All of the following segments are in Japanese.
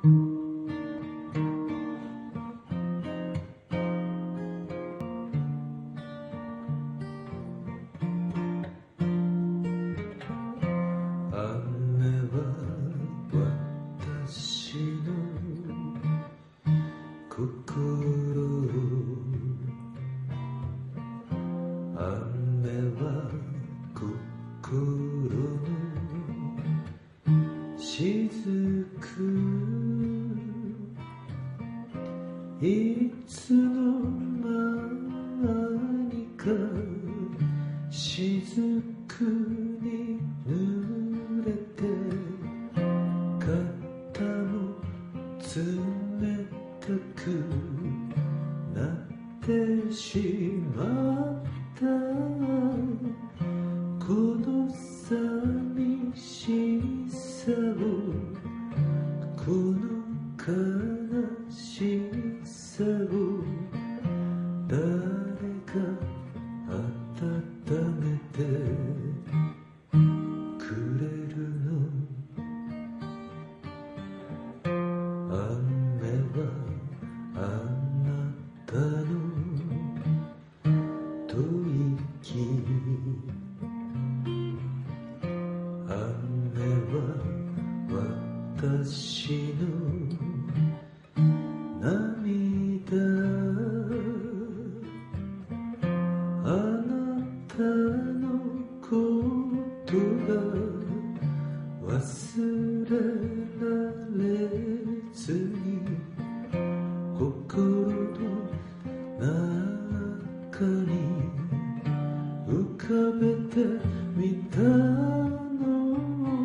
いつの間にか雫に濡れて肩も冷たくなってしまったこの寂しさをこの悲しさを誰が温めてくれるの雨はあなたの吐息雨は私の涙あなたのことが忘れられずに心の中に浮かべてみたの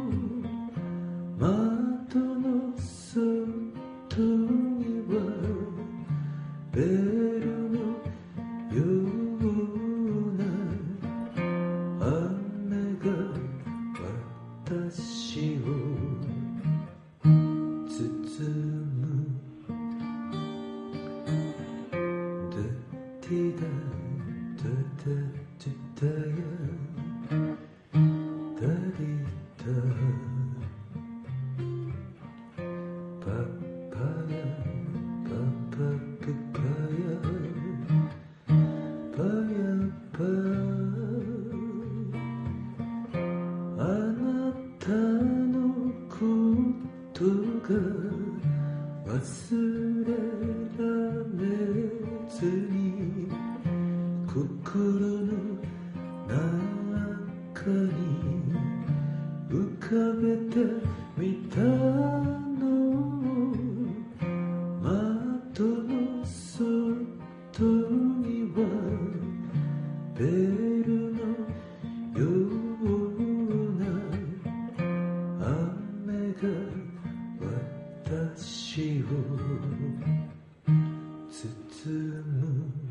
窓の外にはベルのような雨が私を包むダティダダダダダヤダリダパパヤパパプパヤパヤパあなたのことが忘れられずに心の中に浮かべてみたの窓の外にはベルのような雨が私を包む